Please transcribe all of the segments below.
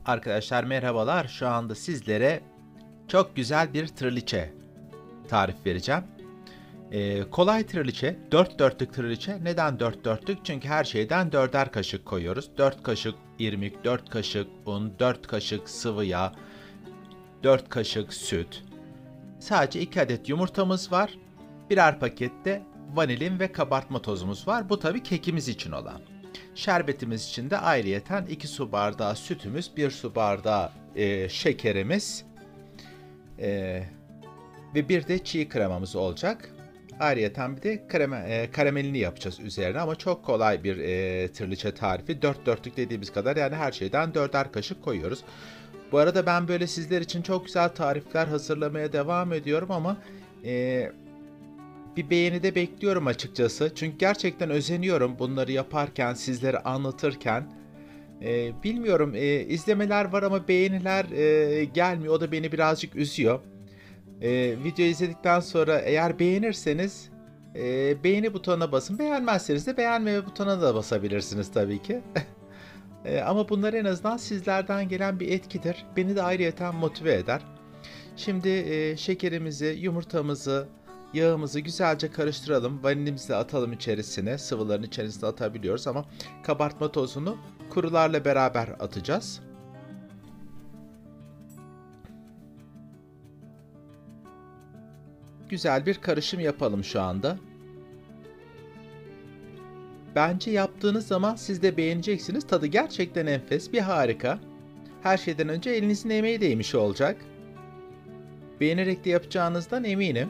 Arkadaşlar merhabalar. Şu anda sizlere çok güzel bir triliçe tarif vereceğim. Kolay triliçe, 4 dörtlük triliçe. Neden 4 dörtlük? Çünkü her şeyden 4'er kaşık koyuyoruz. 4 kaşık irmik, 4 kaşık un, 4 kaşık sıvı yağ, 4 kaşık süt. Sadece 2 adet yumurtamız var. Birer pakette vanilin ve kabartma tozumuz var. Bu tabii kekimiz için olan. Şerbetimiz için de ayrıyeten 2 su bardağı sütümüz, 1 su bardağı şekerimiz ve bir de çiğ kremamız olacak. Ayrıyeten bir de karamelini yapacağız üzerine ama çok kolay bir triliçe tarifi. 4 dörtlük dediğimiz kadar, yani her şeyden 4'er kaşık koyuyoruz. Bu arada ben böyle sizler için çok güzel tarifler hazırlamaya devam ediyorum ama bir beğeni de bekliyorum açıkçası. Çünkü gerçekten özeniyorum bunları yaparken, sizlere anlatırken. Bilmiyorum, izlemeler var ama beğeniler gelmiyor. O da beni birazcık üzüyor. Video izledikten sonra eğer beğenirseniz beğeni butonuna basın. Beğenmezseniz de beğenmeme butonuna da basabilirsiniz tabii ki. Ama bunlar en azından sizlerden gelen bir etkidir. Beni de ayrıyeten motive eder. Şimdi şekerimizi, yumurtamızı, yağımızı güzelce karıştıralım. Vanilimizi de atalım içerisine. Sıvıların içerisine atabiliyoruz ama kabartma tozunu kurularla beraber atacağız. Güzel bir karışım yapalım şu anda. Bence yaptığınız zaman siz de beğeneceksiniz. Tadı gerçekten enfes, bir harika. Her şeyden önce elinizin emeği değmiş olacak. Beğenerek de yapacağınızdan eminim.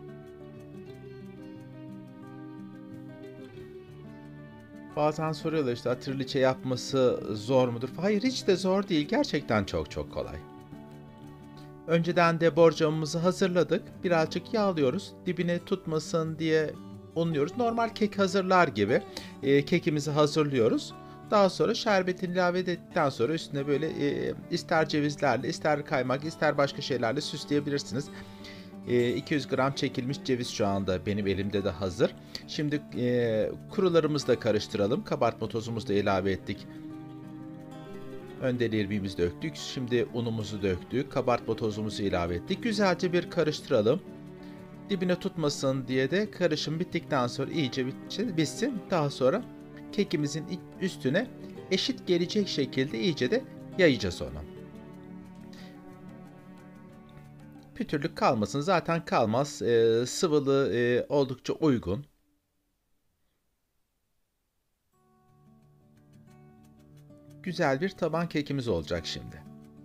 Bazen soruyorlar işte triliçe yapması zor mudur? Hayır, hiç de zor değil. Gerçekten çok çok kolay. Önceden de borcamımızı hazırladık. Birazcık yağlıyoruz. Dibine tutmasın diye unluyoruz. Normal kek hazırlar gibi kekimizi hazırlıyoruz. Daha sonra şerbetini ilave ettikten sonra üstüne böyle ister cevizlerle, ister kaymak, ister başka şeylerle süsleyebilirsiniz. 200 gram çekilmiş ceviz şu anda benim elimde de hazır. Şimdi kurularımızı da karıştıralım. Kabartma tozumuzu da ilave ettik. Önden irmiğimizi döktük. Şimdi unumuzu döktük. Kabartma tozumuzu ilave ettik. Güzelce bir karıştıralım. Dibine tutmasın diye de karışım bittikten sonra iyice bitsin. Daha sonra kekimizin üstüne eşit gelecek şekilde iyice de yayacağız onu. Pütürlük kalmasın. Zaten kalmaz. Sıvılı oldukça uygun. Güzel bir taban kekimiz olacak şimdi.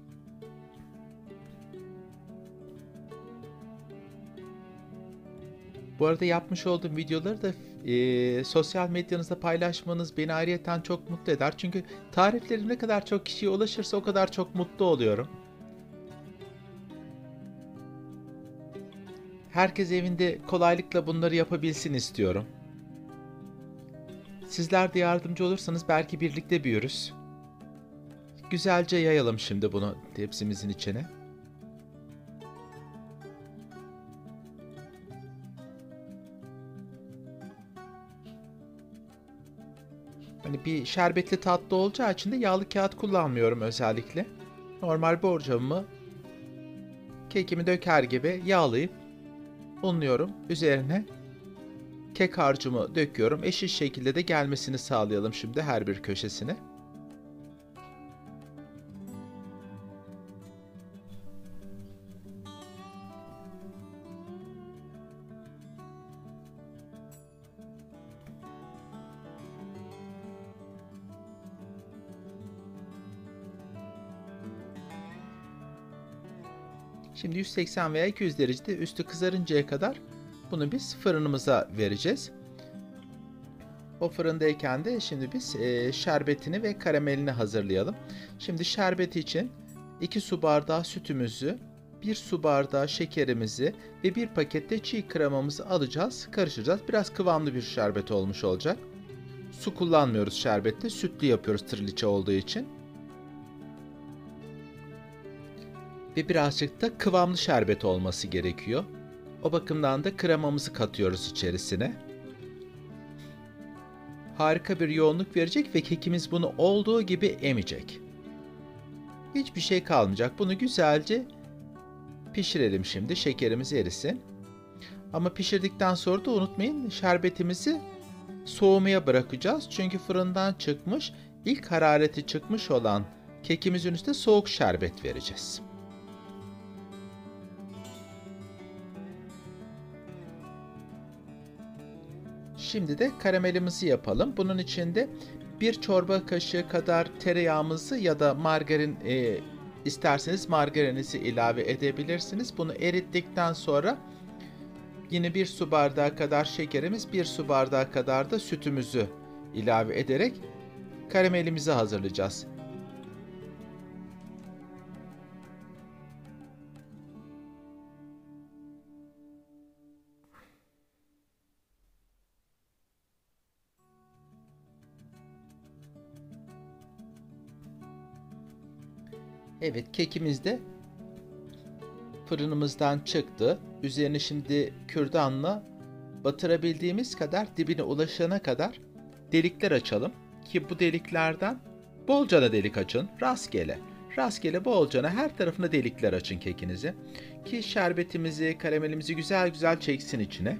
Bu arada yapmış olduğum videoları da sosyal medyanızda paylaşmanız beni ayrıyeten çok mutlu eder. Çünkü tariflerim ne kadar çok kişiye ulaşırsa o kadar çok mutlu oluyorum. Herkes evinde kolaylıkla bunları yapabilsin istiyorum. Sizler de yardımcı olursanız belki birlikte büyürüz. Güzelce yayalım şimdi bunu tepsimizin içine. Hani bir şerbetli tatlı olacağı için de yağlı kağıt kullanmıyorum özellikle. Normal borcamımı kekimi döker gibi yağlayıp unluyorum. Üzerine kek harcımı döküyorum. Eşit şekilde de gelmesini sağlayalım şimdi her bir köşesine. Şimdi 180 veya 200 derecede üstü kızarıncaya kadar bunu biz fırınımıza vereceğiz. O fırındayken de şimdi biz şerbetini ve karamelini hazırlayalım. Şimdi şerbeti için 2 su bardağı sütümüzü, 1 su bardağı şekerimizi ve 1 pakette çiğ kremamızı alacağız, karıştıracağız. Biraz kıvamlı bir şerbet olmuş olacak. Su kullanmıyoruz şerbette, sütlü yapıyoruz triliçe olduğu için. Ve birazcık da kıvamlı şerbet olması gerekiyor. O bakımdan da kremamızı katıyoruz içerisine. Harika bir yoğunluk verecek ve kekimiz bunu olduğu gibi emecek. Hiçbir şey kalmayacak. Bunu güzelce pişirelim şimdi. Şekerimiz erisin. Ama pişirdikten sonra da unutmayın, şerbetimizi soğumaya bırakacağız. Çünkü fırından çıkmış, ilk harareti çıkmış olan kekimizin üstüne soğuk şerbet vereceğiz. Şimdi de karamelimizi yapalım. Bunun için de bir çorba kaşığı kadar tereyağımızı ya da margarin isterseniz margarininizi ilave edebilirsiniz. Bunu erittikten sonra yine bir su bardağı kadar şekerimiz, bir su bardağı kadar da sütümüzü ilave ederek karamelimizi hazırlayacağız. Evet, kekimiz de fırınımızdan çıktı. Üzerini şimdi kürdanla batırabildiğimiz kadar dibine ulaşana kadar delikler açalım. Ki bu deliklerden bolcana delik açın. Rastgele. Rastgele bolcana her tarafına delikler açın kekinizi. Ki şerbetimizi, karamelimizi güzel güzel çeksin içine.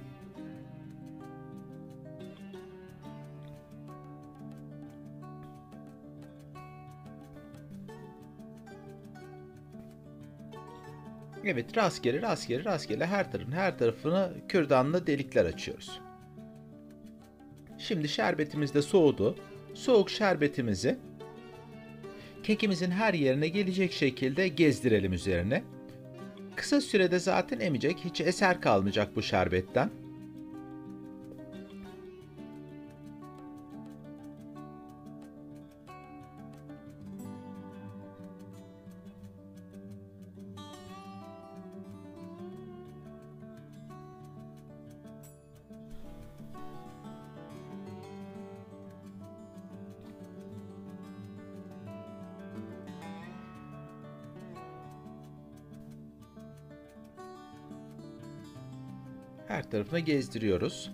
Evet, rastgele rastgele rastgele her tarafına kürdanla delikler açıyoruz. Şimdi şerbetimiz de soğudu. Soğuk şerbetimizi kekimizin her yerine gelecek şekilde gezdirelim üzerine. Kısa sürede zaten emecek, hiç eser kalmayacak bu şerbetten. Her tarafına gezdiriyoruz.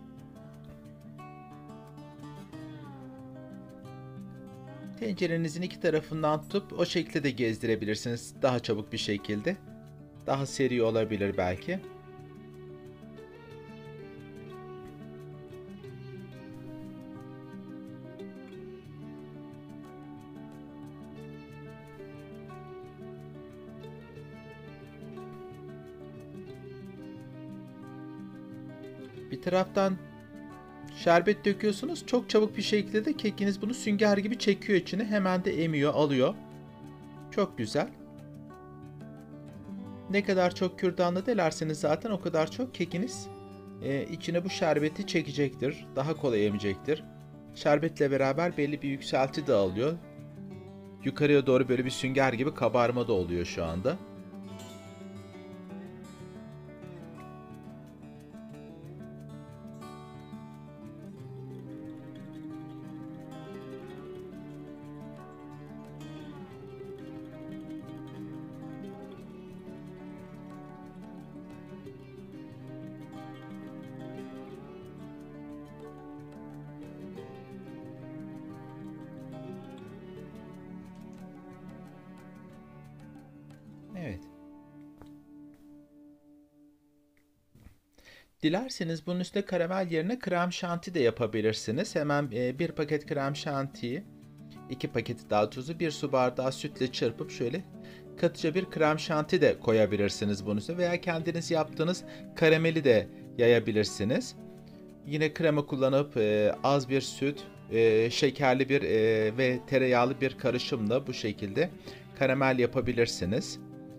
Tencerenizin iki tarafından tutup o şekilde de gezdirebilirsiniz. Daha çabuk bir şekilde. Daha seri olabilir belki. Bir taraftan şerbet döküyorsunuz. Çok çabuk bir şekilde de kekiniz bunu sünger gibi çekiyor içine. Hemen de emiyor, alıyor. Çok güzel. Ne kadar çok kürdanla delerseniz zaten o kadar çok kekiniz içine bu şerbeti çekecektir. Daha kolay emecektir. Şerbetle beraber belli bir yükselti de alıyor. Yukarıya doğru böyle bir sünger gibi kabarma da oluyor şu anda. Evet. Dilerseniz bunun üstüne karamel yerine krem şanti de yapabilirsiniz. Hemen bir paket krem şantiyi, iki paketi daha tuzu, bir su bardağı sütle çırpıp şöyle katıca bir krem şanti de koyabilirsiniz bunun üstüne. Veya kendiniz yaptığınız karameli de yayabilirsiniz. Yine krema kullanıp az bir süt, şekerli bir ve tereyağlı bir karışımla bu şekilde karamel yapabilirsiniz.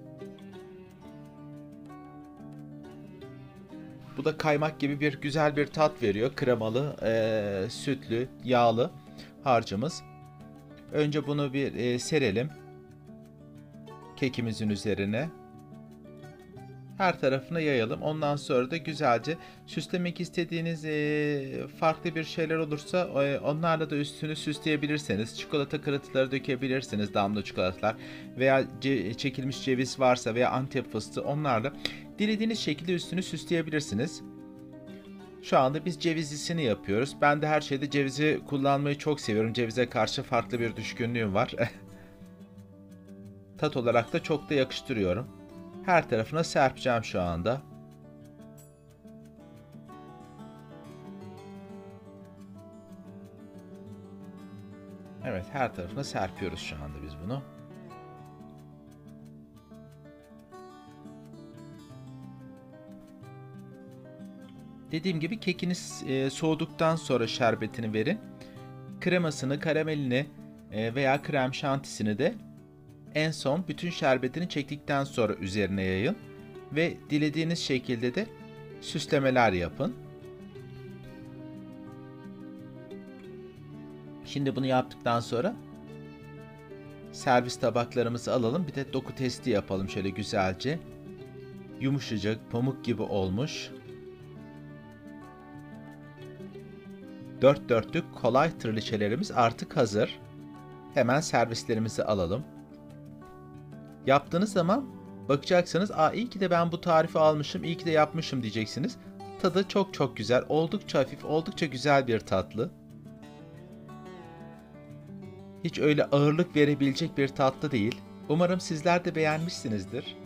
Bu da kaymak gibi bir güzel bir tat veriyor. Kremalı, sütlü, yağlı harcımız. Önce bunu bir serelim kekimizin üzerine. Her tarafına yayalım. Ondan sonra da güzelce süslemek istediğiniz farklı bir şeyler olursa onlarla da üstünü süsleyebilirsiniz. Çikolata kırıntıları dökebilirsiniz, damla çikolatalar veya çekilmiş ceviz varsa veya Antep fıstığı, onlarla dilediğiniz şekilde üstünü süsleyebilirsiniz. Şu anda biz cevizlisini yapıyoruz. Ben de her şeyde cevizi kullanmayı çok seviyorum. Cevize karşı farklı bir düşkünlüğüm var. Tat olarak da çok da yakıştırıyorum. Her tarafına serpeceğim şu anda. Evet, her tarafına serpiyoruz şu anda biz bunu. Dediğim gibi kekiniz soğuduktan sonra şerbetini verin. Kremasını, karamelini veya krem şantisini de en son bütün şerbetini çektikten sonra üzerine yayın. Ve dilediğiniz şekilde de süslemeler yapın. Şimdi bunu yaptıktan sonra servis tabaklarımızı alalım. Bir de doku testi yapalım şöyle güzelce. Yumuşacık, pamuk gibi olmuş. Dört dörtlük kolay triliçelerimiz artık hazır. Hemen servislerimizi alalım. Yaptığınız zaman bakacaksınız, iyi ki de ben bu tarifi almışım, iyi ki de yapmışım diyeceksiniz. Tadı çok çok güzel, oldukça hafif, oldukça güzel bir tatlı. Hiç öyle ağırlık verebilecek bir tatlı değil. Umarım sizler de beğenmişsinizdir.